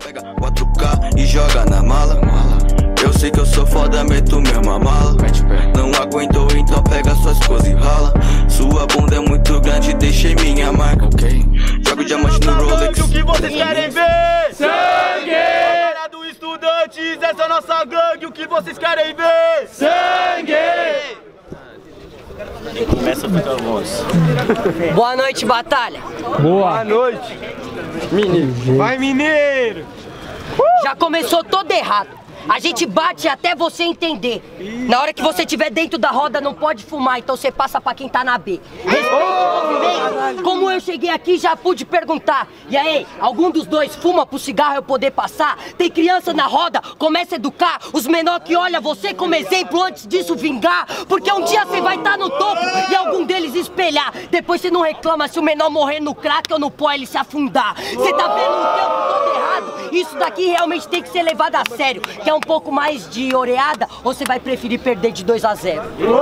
Pega 4K e joga na mala. Eu sei que eu sou foda, meto mesmo a mala. Não aguentou, então pega suas coisas e rala. Sua bunda é muito grande, deixei minha marca. Joga o diamante no Rolex. O que vocês querem ver? Sangue! Galera do Estudantes, essa é a nossa gangue. O que vocês querem ver? Sangue! Começa a ficar voz. Boa noite, batalha. Boa noite. Mineiro. Vai, mineiro! Já começou todo errado. A gente bate até você entender. Na hora que você estiver dentro da roda, não pode fumar, então você passa pra quem tá na B. Respeite o movimento. Como eu cheguei aqui, já pude perguntar. E aí, algum dos dois fuma pro cigarro eu poder passar? Tem criança na roda, começa a educar. Os menores que olham você como exemplo antes disso vingar. Porque um dia você vai estar no topo e algum deles espelhar. Depois você não reclama se o menor morrer no crack ou no pó ele se afundar. Você tá vendo o tempo todo errado? Isso daqui realmente tem que ser levado a sério. Quer um pouco mais de oreada ou você vai preferir perder de 2-0?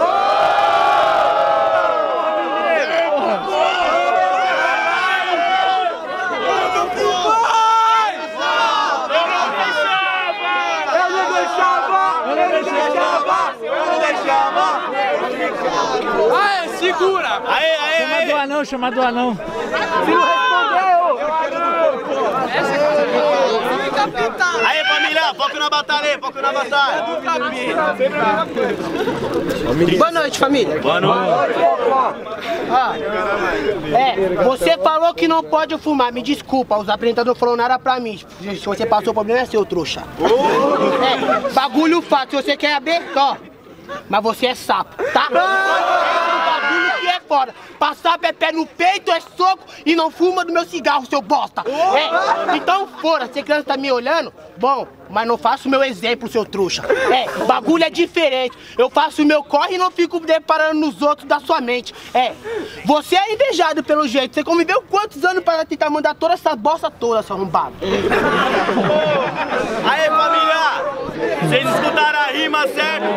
Aê, segura! Aê! Chama do anão. Se não respondeu! Aê, família, foco na batalha aí, foco na batalha. Boa noite, família. Boa noite. Você falou que não pode fumar, me desculpa, os apresentadores falaram nada pra mim. Se você passou, o problema é seu, trouxa. Bagulho fácil, se você quer aberto, mas você é sapo, tá? Bagulho que é foda. Passar pé no peito é soco e não fuma do meu cigarro, seu bosta. Então fora, você criança tá me olhando? Bom, mas não faço o meu exemplo, seu trouxa. Bagulho é diferente. Eu faço o meu corre e não fico deparando nos outros da sua mente. Você é invejado pelo jeito. Você conviveu quantos anos para tentar mandar toda essa bosta toda, seu arrombado? Aê, família! Vocês escutaram a rima, certo?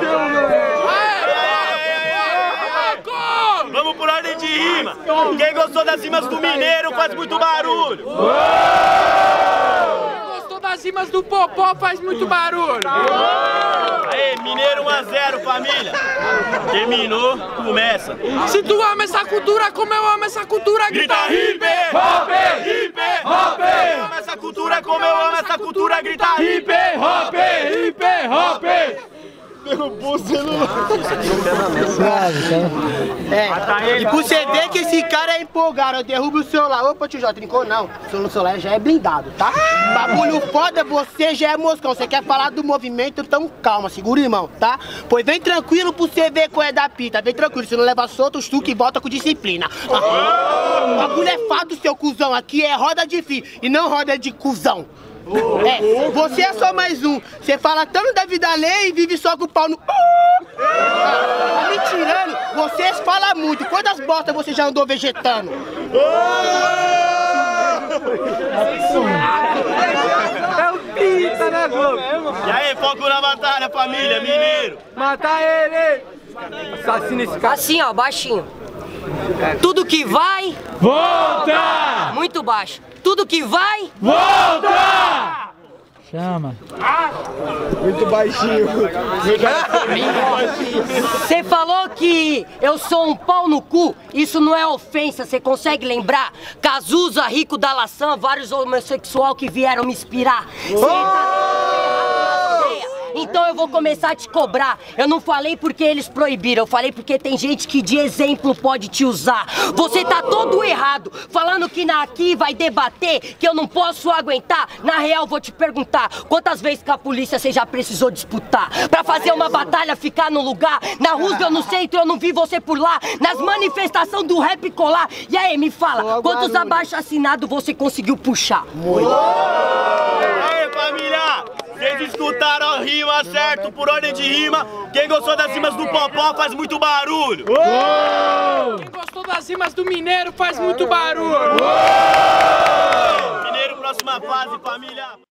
Vamos por ordem de rima. Quem gostou das rimas do Mineiro faz muito barulho. Quem gostou das rimas do Popó faz muito barulho. Aê, Mineiro 1-0, família. Terminou, começa. Se tu ama essa cultura como eu amo essa cultura, Grita hip hop, hip hop. Eu amo essa cultura como eu amo essa cultura, grita hip hop, hip hop. Derrubou o celular. E por você ver que esse cara é empolgado, eu derrubo o celular. Opa, tio J, trincou não. O celular já é blindado, tá? Bagulho foda, você já é moscão. Você quer falar do movimento, então calma, segura, irmão, tá? Pois vem tranquilo pra você ver qual é da pita. Vem tranquilo, se não leva solto, os truques e volta com disciplina. Bagulho é fato, seu cuzão. Aqui é roda de fio e não roda de cuzão. Você é só mais um. Você fala tanto da vida alheia e vive só com o pau no... Tá me tirando? Vocês falam muito. Quantas bostas você já andou vegetando? É o Pita, né, Globo? E aí, foco na batalha, família, mineiro. Mata ele! Assassina esse cara. Assim, ó, baixinho. Tudo que vai... Volta! Muito baixo. Tudo que vai... Volta! Chama. Muito baixinho. Você falou que eu sou um pau no cu, isso não é ofensa, você consegue lembrar? Cazuza, Rico da Laçã, vários homossexuais que vieram me inspirar. Então eu vou começar a te cobrar. Eu não falei porque eles proibiram, eu falei porque tem gente que de exemplo pode te usar. Você tá todo errado, falando que aqui vai debater, que eu não posso aguentar. Na real, vou te perguntar, quantas vezes que a polícia você já precisou disputar? Pra fazer uma batalha, ficar no lugar? Na Rusga, no centro, eu não vi você por lá. Nas manifestações do rap colar. E aí, me fala, quantos abaixo-assinados você conseguiu puxar? Aê, família! Vocês escutaram a rima, certo? Por ordem de rima. Quem gostou das rimas do Popó faz muito barulho. Quem gostou das rimas do Mineiro faz muito barulho. Mineiro, próxima fase, família.